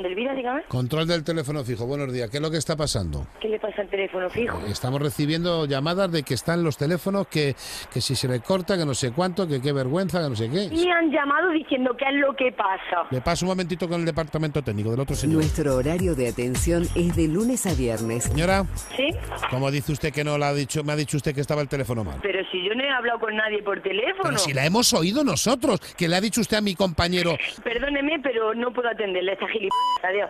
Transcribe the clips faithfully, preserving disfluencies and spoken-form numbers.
llamando, Elvira, dígame. Control del teléfono fijo, buenos días. ¿Qué es lo que está pasando? ¿Qué le pasa al teléfono fijo? Estamos recibiendo llamadas de que están los teléfonos, que, que si se le corta, que no sé cuánto, que qué vergüenza, que no sé qué. Y han llamado diciendo qué es lo que pasa. Le paso un momentito con el departamento técnico del otro señor. Nuestro horario de atención es de lunes a viernes. Señora, ¿Sí? ¿cómo dice usted que no la ha dicho? Me ha dicho usted que estaba el teléfono mal. Pero si yo no he hablado con nadie por teléfono. Pero si la hemos oído nosotros, que le ha dicho usted a mi compañero. Perdóneme, pero no puedo atenderle, esta gilipollas. Adiós.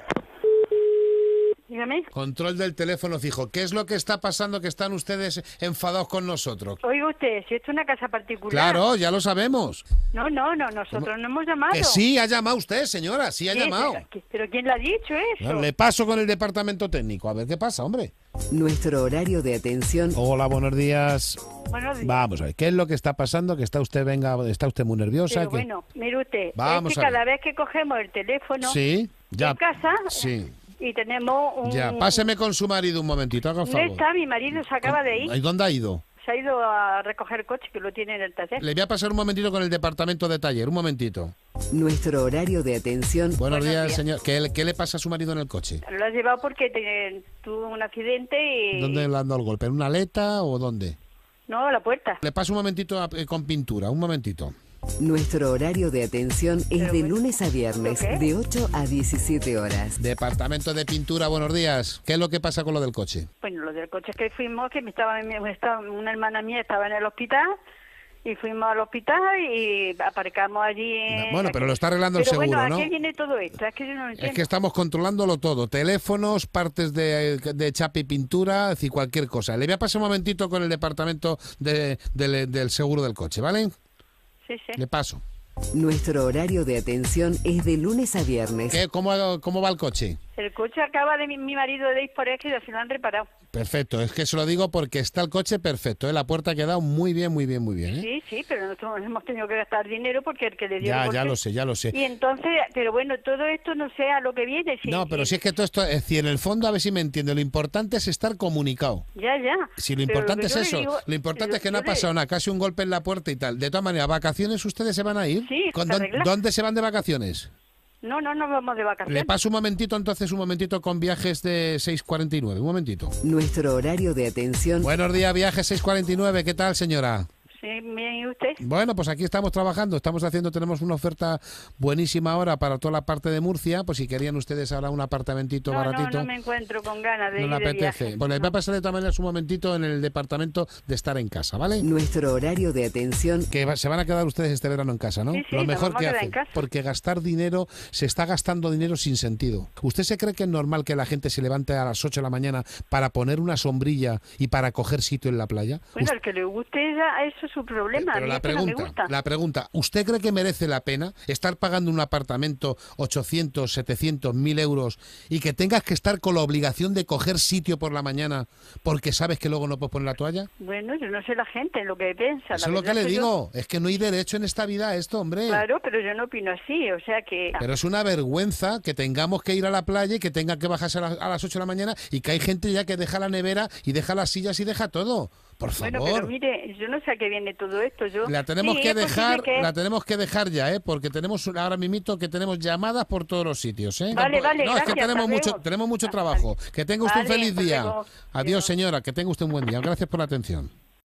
Dígame. Control del teléfono fijo. ¿Qué es lo que está pasando que están ustedes enfadados con nosotros? Oiga usted, si esto es una casa particular. Claro, ya lo sabemos. No, no, no, nosotros no hemos llamado. Que sí, ha llamado usted, señora, sí ha Sí, llamado. Pero, pero ¿quién le ha dicho eso? Le paso con el departamento técnico, a ver qué pasa, hombre. Nuestro horario de atención. Hola, buenos días. Buenos días. Vamos a ver, ¿qué es lo que está pasando? Que está usted, venga, está usted muy nerviosa. Pero que... bueno, mire usted, Vamos es que a ver. cada vez que cogemos el teléfono Sí, ya. en casa Sí. y tenemos un... Ya, páseme con su marido un momentito, haga No favor. está, mi marido se acaba de ir. ¿Y dónde ha ido? Se ha ido a recoger el coche que lo tiene en el taller. Le voy a pasar un momentito con el departamento de taller, un momentito. Nuestro horario de atención. Buenos, Buenos días, días. señor. ¿Qué, ¿Qué le pasa a su marido en el coche? Lo has llevado porque te- tuvo un accidente y... ¿Dónde le han dado el golpe? ¿En una aleta o dónde? No, a la puerta. Le paso un momentito a- eh, con pintura, un momentito. Nuestro horario de atención es Pero de bueno, lunes a viernes, ¿qué? de ocho a diecisiete horas. Departamento de pintura, buenos días. ¿Qué es lo que pasa con lo del coche? Bueno, lo del coche que fuimos, que me estaba, me estaba- una hermana mía estaba en el hospital y fuimos al hospital y aparcamos allí. en- Bueno, pero lo está arreglando el Pero seguro, bueno, ¿a ¿no? qué viene todo esto? Es que yo no lo entiendo. Es que estamos controlándolo todo. Teléfonos, partes de, de chapa y pintura, es decir, cualquier cosa. Le voy a pasar un momentito con el departamento de- del- del seguro del coche, ¿vale? Sí, sí. Le paso. Nuestro horario de atención es de lunes a viernes. ¿Qué, cómo, ¿Cómo va el coche? El coche acaba de mi, mi marido de ir por ahí que ya se lo han reparado. Perfecto, es que se lo digo porque está el coche perfecto, ¿eh? La puerta ha quedado muy bien, muy bien, muy bien, ¿eh? Sí, sí, pero nosotros hemos tenido que gastar dinero porque el que le dio Ya, el golpe- ya lo sé, ya lo sé. Y entonces, pero bueno, todo esto no sé a lo que viene. Si, No, pero si- si es que todo esto, es decir, en el fondo, a ver si me entiende, lo importante es estar comunicado. Ya, ya. Si lo Pero importante que es yo le eso, digo- lo importante lo es que que no yo ha le- pasado nada, casi un golpe en la puerta y tal. De todas maneras, ¿vacaciones ustedes se van a ir? Sí, ¿Con se dónde, arregla. ¿Dónde se van de vacaciones? No, no, no vamos de vacaciones. Le paso un momentito, entonces, un momentito con viajes de seis cuarenta y nueve, un momentito. Nuestro horario de atención. Buenos días, viajes seis cuarenta y nueve, ¿qué tal, señora? Sí, bien, ¿y usted? Bueno, pues aquí estamos trabajando, estamos haciendo, tenemos una oferta buenísima ahora para toda la parte de Murcia, pues si querían ustedes ahora un apartamentito No, no, baratito. no me encuentro con ganas de No ir le de apetece. viaje. Pues les No. voy a pasar de todas maneras un momentito en el departamento de estar en casa, ¿vale? Nuestro horario de atención. Que va- se van a quedar ustedes este verano en casa, ¿no? Sí, sí, Lo nos mejor vamos a que quedar hacen. en casa. Porque gastar dinero, se está gastando dinero sin sentido. ¿Usted se cree que es normal que la gente se levante a las ocho de la mañana para poner una sombrilla y para coger sitio en la playa? Bueno, Usted- el que le guste, ya, eso es su problema. Pero a mí la esto no me pregunta, gusta. la pregunta, ¿usted cree que merece la pena estar pagando un apartamento ochocientos, setecientos, mil euros y que tengas que estar con la obligación de coger sitio por la mañana porque sabes que luego no puedes poner la toalla? Bueno, yo no sé la gente lo que piensa. Eso la es lo que verdad le yo- digo, es que no hay derecho en esta vida a esto, hombre. Claro, pero yo no opino así, o sea que... Pero es una vergüenza que tengamos que ir a la playa y que tengan que bajarse a, la- a las ocho de la mañana y que hay gente ya que deja la nevera y deja las sillas y deja todo. Por favor. Bueno, pero mire, yo no sé a qué viene todo esto. Yo La tenemos Sí, que es posible dejar, que- la tenemos que dejar ya, ¿eh? Porque tenemos un- ahora mismito que tenemos llamadas por todos los sitios, ¿eh? Vale, no, vale, no, es que gracias, tenemos hasta mucho, luego. tenemos mucho Hasta trabajo. Que tenga usted un Vale, feliz hasta día. luego. Adiós, Adiós. señora, que tenga usted un buen día. Gracias por la atención.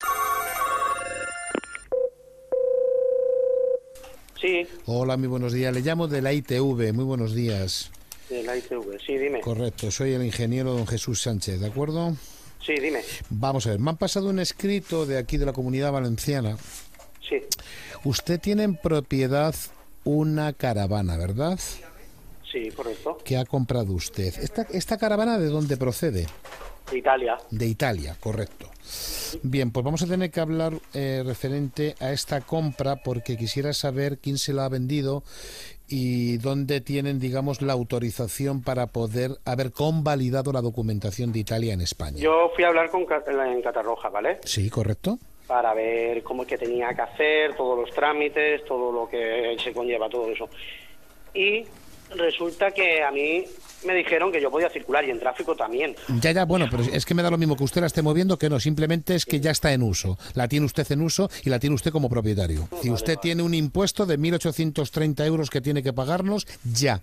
Sí, Hola, muy buenos días. Le llamo de la I T V. Muy buenos días. de la I T V. Sí, dime. Correcto, soy el ingeniero don Jesús Sánchez, ¿de acuerdo? Sí, dime. Vamos a ver, me han pasado un escrito de aquí de la Comunidad Valenciana. Sí, Usted tiene en propiedad una caravana, ¿verdad? sí, correcto. Que ha comprado usted. ¿Esta, esta caravana de dónde procede? De Italia. De Italia, correcto. Bien, pues vamos a tener que hablar eh, referente a esta compra porque quisiera saber quién se la ha vendido y dónde tienen, digamos, la autorización para poder haber convalidado la documentación de Italia en España. Yo fui a hablar con Ca- en Catarroja, ¿vale? Sí, correcto. Para ver cómo es que tenía que hacer, todos los trámites, todo lo que se conlleva, todo eso. Y resulta que a mí me dijeron que yo podía circular y en tráfico también. Ya, ya, bueno, pero es que me da lo mismo que usted la esté moviendo que no, simplemente es que ya está en uso. La tiene usted en uso y la tiene usted como propietario. Si usted tiene un impuesto de mil ochocientos treinta euros que tiene que pagarnos, ya.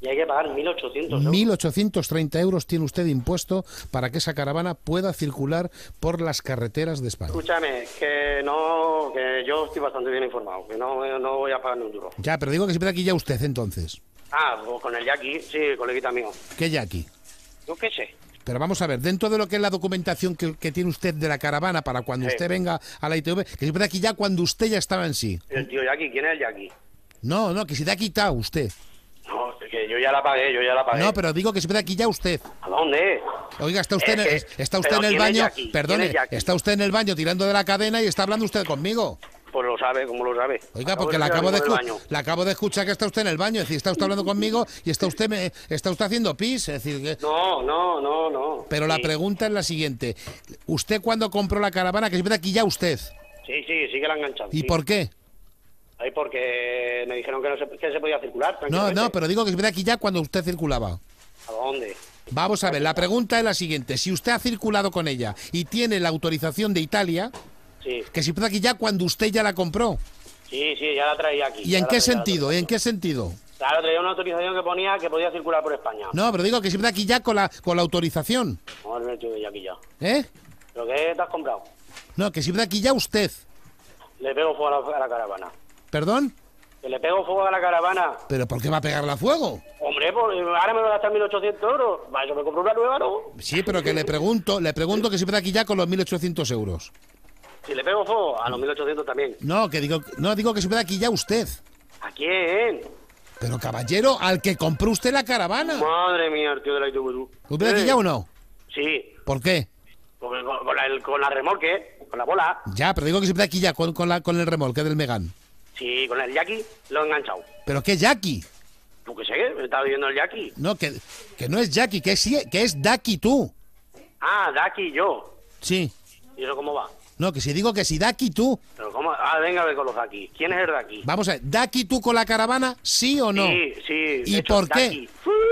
Y hay que pagar mil ochocientos euros. mil ochocientos treinta euros tiene usted de impuesto para que esa caravana pueda circular por las carreteras de España. Escúchame, que no, que yo estoy bastante bien informado, que no, no voy a pagar ni un duro. Ya, pero digo que se puede aquí ya usted entonces. Ah, pues con el Jackie, sí, coleguita mío. ¿Qué Jackie? Yo qué sé. Pero vamos a ver, dentro de lo que es la documentación que, que tiene usted de la caravana para cuando Sí. usted venga a la I T V, que se puede aquí ya cuando usted ya estaba en sí. El tío Jackie, ¿quién es el Jackie? No, no, que se te ha quitado usted. No, es que yo ya la pagué, yo ya la pagué. No, pero digo que se puede aquí ya usted. ¿A dónde? Oiga, está usted, en el, Es que- está usted pero en el ¿quién es baño, Jackie? perdone, ¿Quién es Jackie? está usted en el baño tirando de la cadena y está hablando usted conmigo. Pues lo sabe, ¿cómo lo sabe? Oiga, Acabo porque de la salir acabo de, del escu- baño. la acabo de escuchar que está usted en el baño, es decir, está usted hablando conmigo y está usted me, está usted haciendo pis, es decir, que... No, no, no, no. Pero la Sí. pregunta es la siguiente, ¿usted cuando compró la caravana, que se puede aquí ya usted? Sí, sí, sí que la han enganchado. ¿Y sí. por qué? Ahí porque me dijeron que no se, que se podía circular. No, tranquilamente. no, pero digo que se puede aquí ya cuando usted circulaba. ¿A dónde? Vamos a ver, la pregunta es la siguiente, si usted ha circulado con ella y tiene la autorización de Italia, Sí, que se puede aquí ya cuando usted ya la compró. sí, sí, ya la traía aquí. ¿Y ya en la qué traía sentido? la ¿En qué sentido? Claro, traía una autorización que ponía que podía circular por España. No, pero digo que se puede aquí ya con la, con la autorización. Vamos a ver, tío, de aquí ya. ¿Eh? ¿Pero qué te has comprado? No, que se puede aquí ya usted. Le pego fuego a la, a la caravana. ¿Perdón? Que le pego fuego a la caravana. ¿Pero por qué va a pegarle a fuego? Hombre, pues ahora me voy a gastar mil ochocientos euros. Va, yo me compro una nueva, ¿no? Sí, pero que le pregunto, le pregunto que se puede aquí ya con los mil ochocientos euros. Si le pego fuego, a los mil ochocientos también. No, que digo, no, digo que se puede aquí ya usted. ¿A quién? Pero caballero, al que compró usted la caravana. Madre mía, el tío de la I T V. tú. ¿Lo puede aquí Eh, ya o no? Sí, ¿Por qué? con, con- con la, el- con la remolque, con la bola. Ya, pero digo que se puede aquí ya con, con, la, con el remolque del Megán. Sí, con el Jackie lo he enganchado. ¿Pero qué Jackie? ¿Tú qué sé? Me estaba viendo el Jackie. No, que, que no es Jackie, que es, que es Daki tú. Ah, Jackie y yo. Sí. ¿Y eso cómo va? No, que si digo que si Daki tú. ¿Pero cómo? Ah, venga a ver con los Jackie. ¿Quién es el Jackie? Vamos a ver, ¿Daki tú con la caravana, sí o no? Sí, sí. ¿Y de hecho, por qué? Jackie.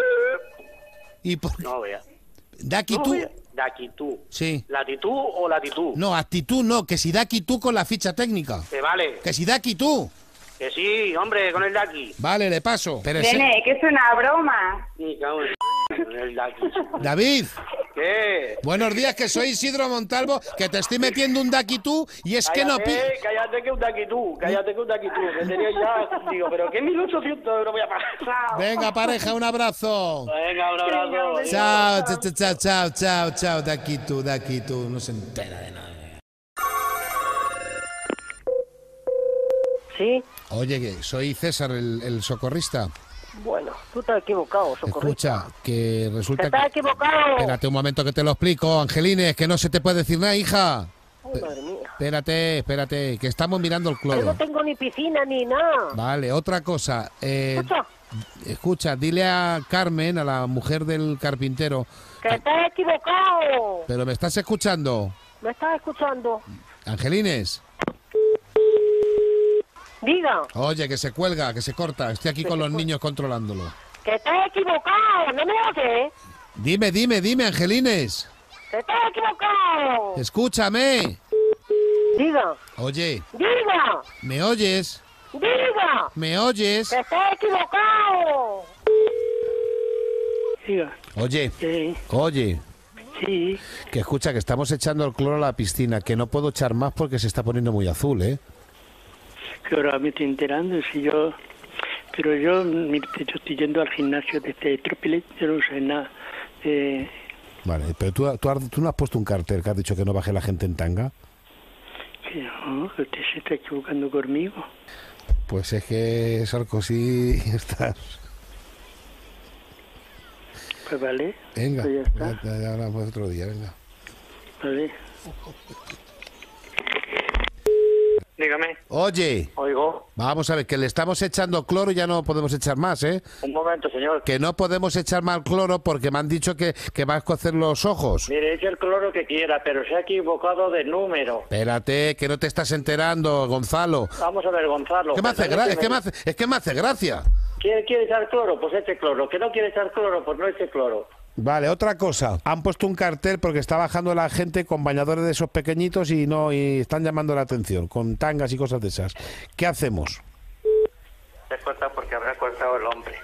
¿Y por qué? No, vea. ¿Daki No, tú? vea. Jackie tú. Sí. ¿Latitud o latitud? No, actitud no, que si Daki tú con la ficha técnica. Que vale. Que si Daki tú. Que sí, hombre, con el Jackie. Vale, le paso. Pero ese- Nene, que es una broma. Ni cago en con el Jackie. David, ¿Qué? buenos días, que soy Isidro Montalvo, que te estoy metiendo un Daki tú y es que no... pi- Cállate, cállate que un Jackie tú. Cállate que un Jackie tú. Que tenía ya... Digo, ¿pero qué mil ochocientos euros voy a pagar? Venga, pareja, un abrazo. Venga, un abrazo. Chao, chao, chao, chao, chao, chao, Daki tú, Daki tú, no se entera de nada. Sí, Oye, que soy César, el, el socorrista. bueno, tú estás equivocado, socorrista. Escucha, que ¡Te resulta estás que... equivocado! Espérate un momento que te lo explico, Angelines, que no se te puede decir nada, hija. Ay, madre mía. Espérate, espérate, que estamos mirando el Yo no cloro. tengo ni piscina ni nada. Vale, otra cosa. eh, Escucha, escucha, dile a Carmen, a la mujer del carpintero, que estás equivocado. pero ¿me estás escuchando? ¿Me estás escuchando? Angelines, Diga, oye, que se cuelga, que se corta, estoy aquí con los niños controlándolo. que estás equivocado. ¿No me oyes? Dime, dime, dime, Angelines, ¡Que estás equivocado! escúchame. Diga, Oye, diga, ¿me oyes? diga, ¿Me oyes? que estás equivocado. Diga, Oye, sí, oye, sí, que escucha, que estamos echando el cloro a la piscina, que no puedo echar más porque se está poniendo muy azul, ¿eh? que ahora me estoy enterando, si yo... Pero yo, mire, yo estoy yendo al gimnasio de este Trópiles, yo no sé nada. Eh, Vale, pero tú, tú, has- tú no has puesto un cartel que has dicho que no baje la gente en tanga. que no, que usted se está equivocando conmigo. Pues es que Sarkozy estás. Pues vale, Venga, pues ya está, ya, ya hablamos otro día, venga. vale. Dígame. Oye, Oigo. vamos a ver, que le estamos echando cloro y ya no podemos echar más, ¿eh? Un momento, señor. Que no podemos echar más cloro porque me han dicho que, que va a escocer los ojos. Mire, eche el cloro que quiera, pero se ha equivocado de número. Espérate, que no te estás enterando, Gonzalo. Vamos a ver, Gonzalo. ¿Qué me hace perdone gra- es, que me- me hace, es que me hace gracia. ¿Quiere, ¿Quiere echar cloro? Pues eche cloro. ¿Que no quiere echar cloro? Pues no eche cloro. Vale, otra cosa. Han puesto un cartel porque está bajando la gente con bañadores de esos pequeñitos y no y están llamando la atención, con tangas y cosas de esas. ¿Qué hacemos? Se corta porque habrá cortado el hombre.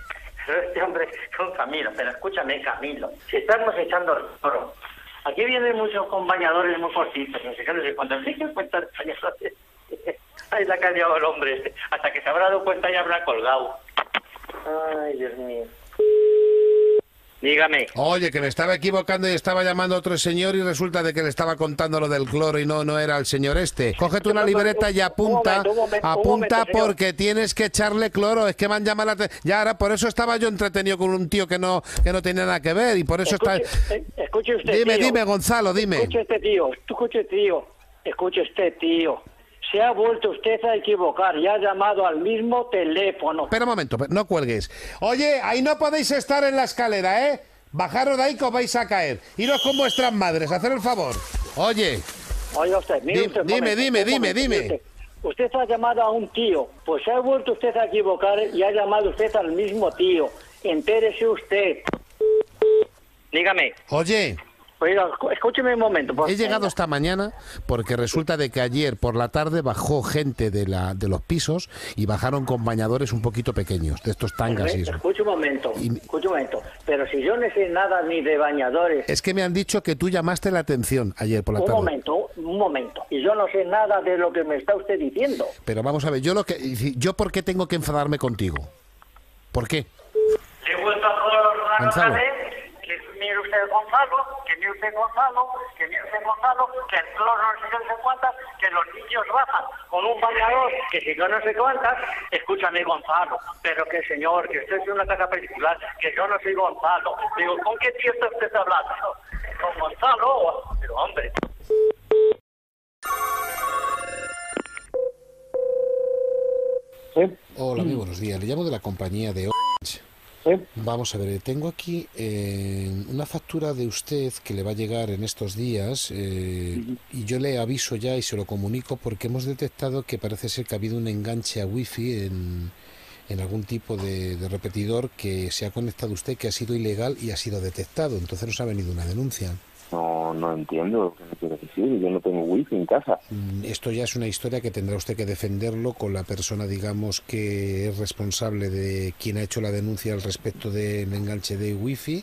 Pero este hombre con Camilo, pero escúchame, Camilo, si estamos echando el toro, aquí vienen muchos compañadores muy cortitos, no sé qué, no sé cuántos, sí que cuentan españoles. Ahí la ha cambiado el hombre, hasta que se habrá dado cuenta y habrá colgado. Ay, Dios mío. Dígame. Oye, que me estaba equivocando y estaba llamando a otro señor y resulta de que le estaba contando lo del cloro y no no era el señor este. Cógete una libreta y apunta, Un momento, un momento, un apunta momento, señor. porque tienes que echarle cloro. Es que me han llamado la te- ya ahora por eso estaba yo entretenido con un tío que no que no tenía nada que ver y por eso Escuche, está. eh, escuche usted, Dime, tío. dime, Gonzalo, dime. Escuche este tío, escuche tío, escuche este tío. Se ha vuelto usted a equivocar y ha llamado al mismo teléfono. Espera un momento, no cuelgues. Oye, ahí no podéis estar en la escalera, ¿eh? Bajaros de ahí que os vais a caer. Iros con vuestras madres, hacer el favor. Oye. Oiga usted, mire Di- usted, un dime, momento, dime, un dime, momento, dime. mire Usted, usted ha llamado a un tío, pues se ha vuelto usted a equivocar y ha llamado usted al mismo tío. Entérese usted. Dígame. Oye. Oiga, escúcheme un momento. Por... He llegado esta mañana porque resulta de que ayer por la tarde bajó gente de la de los pisos y bajaron con bañadores un poquito pequeños, de estos tangas y eso. Escuche un momento, Y- escuche un momento. Pero si yo no sé nada ni de bañadores... Es que me han dicho que tú llamaste la atención ayer por la Un tarde. momento, un momento. Y yo no sé nada de lo que me está usted diciendo. Pero vamos a ver, yo lo que yo por qué tengo que enfadarme contigo. ¿Por qué? Le he vuelto a colorar Gonzalo. otra vez, que mire usted Gonzalo, que mire usted Gonzalo, que mire usted Gonzalo, que el cloro no sé qué, no sé cuántas, que los niños bajan con un bañador, que si yo no sé cuántas, escúchame Gonzalo, pero que señor, que usted es una casa particular, que yo no soy Gonzalo. Digo, ¿con qué tío está usted hablando? ¿Con Gonzalo? Pero hombre... ¿Sí? Hola, muy buenos días. Le llamo de la compañía de Orange. ¿Sí? Vamos a ver, tengo aquí eh, una factura de usted que le va a llegar en estos días eh, y yo le aviso ya y se lo comunico porque hemos detectado que parece ser que ha habido un enganche a wifi en, en algún tipo de, de repetidor que se ha conectado usted que ha sido ilegal y ha sido detectado. Entonces nos ha venido una denuncia. No, no entiendo lo que me quiere decir. Yo no tengo wifi en casa. Mm, Esto ya es una historia que tendrá usted que defenderlo con la persona, digamos, que es responsable de quien ha hecho la denuncia al respecto del enganche de wifi.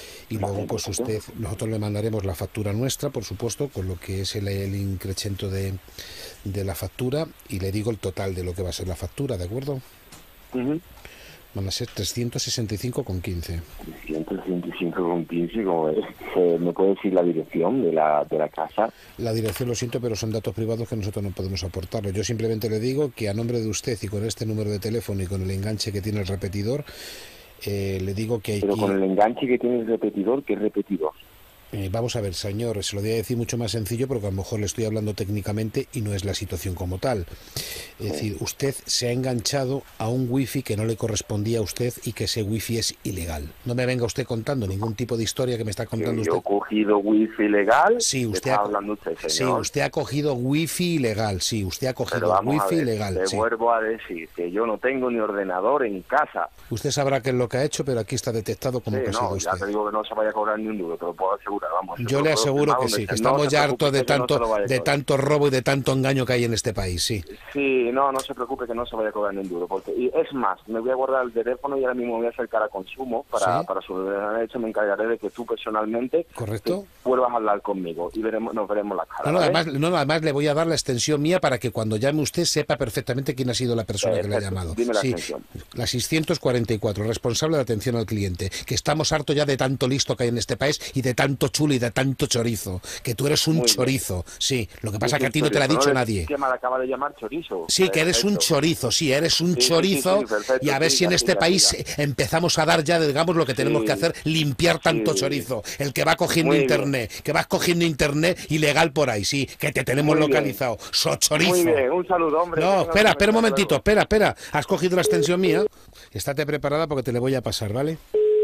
Y luego, pues usted, nosotros le mandaremos la factura nuestra, por supuesto, con lo que es el, el incremento de, de la factura y le digo el total de lo que va a ser la factura, ¿de acuerdo? Uh-huh. Van a ser trescientos sesenta y cinco con quince. trescientos sesenta y cinco con quince, ¿cómo es? Eh, ¿Me puede decir la dirección de la, de la casa? La dirección, lo siento, pero son datos privados que nosotros no podemos aportarlo. Yo simplemente le digo que a nombre de usted y con este número de teléfono y con el enganche que tiene el repetidor, eh, le digo que hay Pero que... con el enganche que tiene el repetidor, ¿qué repetidor? Eh, vamos a ver, señor, se lo voy a decir mucho más sencillo porque a lo mejor le estoy hablando técnicamente y no es la situación como tal. Es decir, usted se ha enganchado a un wifi que no le correspondía a usted y que ese wifi es ilegal. No me venga usted contando ningún tipo de historia que me está contando ¿Que yo usted. he cogido wifi legal? Sí, ¿Qué usted está ha, hablando usted, sí, señor? usted ha cogido wifi ilegal, sí, usted ha Pero cogido vamos a wifi ver, ilegal. le Sí. vuelvo a decir que yo no tengo ni ordenador en casa. Usted sabrá qué es lo que ha hecho, pero aquí está detectado como Sí, que ha sido no, ya usted. te digo que no se vaya a cobrar ni un duro, te lo puedo asegurar, vamos. Yo le aseguro que sí, que estamos ya hartos de tanto de tanto robo y de tanto engaño que hay en este país, sí. Sí, no, no se preocupe que no se vaya a cobrar ni un duro. Porque, y es más, me voy a guardar el teléfono y ahora mismo me voy a acercar a consumo para, ¿Sí? para su hecho me encargaré de que tú personalmente ¿Correcto? vuelvas a hablar conmigo y veremos, nos veremos la cara. No, no, ¿vale? además, no, no, además le voy a dar la extensión mía para que cuando llame usted sepa perfectamente quién ha sido la persona que le ha Perfecto, llamado. dime la Sí, extensión. la seiscientos cuarenta y cuatro, responsable de atención al cliente. Que estamos hartos ya de tanto listo que hay en este país y de tanto chulo y de tanto chorizo. Que tú eres un Muy bien. chorizo. Sí, lo que pasa Es que a un ti no te lo ha chorizo, dicho le- nadie. ¿Qué mal acaba de llamar chorizo? Sí, que eres un Perfecto. chorizo, sí, eres un Sí, sí, chorizo sí, sí, perfecto, y a ver sí, si en siga, este siga, país siga. eh, empezamos a dar ya, digamos, lo que tenemos Sí, que hacer, limpiar tanto sí. chorizo. El que va cogiendo Muy internet, que vas cogiendo internet ilegal por ahí, sí, que te tenemos Muy bien. localizado. So chorizo. Muy bien, un saludo, hombre. No, Que espera, tengas espera un buen día, momentito, hasta luego. espera, espera. Has cogido la extensión mía. Estate preparada porque te le voy a pasar, ¿vale?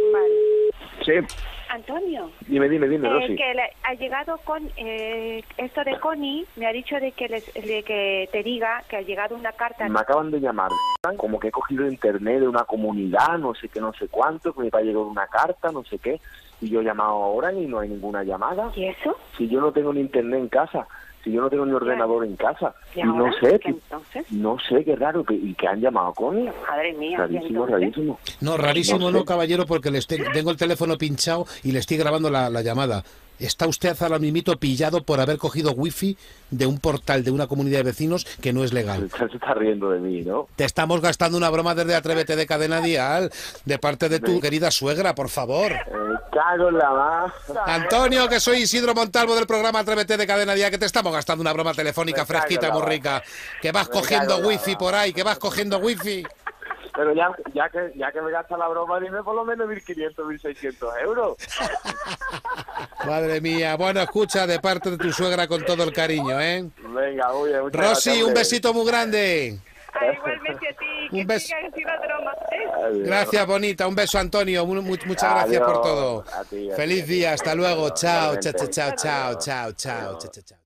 Sí, Antonio, dime, dime, dime, eh, Rosy. que le- ha llegado con eh, esto de Connie, me ha dicho de que, les, de que te diga que ha llegado una carta. Me acaban de llamar, como que he cogido internet de una comunidad, no sé qué, no sé cuánto, que me va a llegar una carta, no sé qué, y yo he llamado ahora y no hay ninguna llamada. ¿Y eso? Si yo no tengo ni internet en casa, Si yo no tengo ni ordenador en casa. ¿Y Y no ahora? sé, ¿Qué que- entonces? no sé, qué raro, que, y que han llamado con él. Madre mía. ¿y Rarísimo, entonces? rarísimo. No, rarísimo No no, sé. caballero, porque le estoy- tengo el teléfono pinchado y le estoy grabando la, la llamada. Está usted ahora mismo pillado por haber cogido wifi de un portal de una comunidad de vecinos que no es legal. Se, se está riendo de mí, ¿no? Te estamos gastando una broma desde Atrévete de Cadena Dial, de parte de tu querida suegra, por favor. Eh, cago en la más. Antonio, que soy Isidro Montalvo del programa Atrévete de Cadena Dial, que te estamos gastando una broma telefónica Me cago fresquita, en la muy mar. rica. Que vas Me cogiendo cago en la wifi mar. por ahí, que vas cogiendo wifi. Pero ya, ya que ya que me gasta la broma, dime por lo menos mil quinientos, mil seiscientos euros. Madre mía. Bueno, escucha, de parte de tu suegra con todo el cariño, ¿eh? Venga, oye, muchas Rosy, gracias, un hombre. besito muy grande. Ay, igualmente a ti, que Un beso. siga que siga broma. ¿eh? Adiós. Gracias, bonita. Un beso, Antonio. Mu- mu- Muchas gracias por Adiós. todo. A ti, a ti, Feliz a ti. día. Hasta luego. Chao, chao, Igualmente. chao, chao, chao, chao, chao, chao.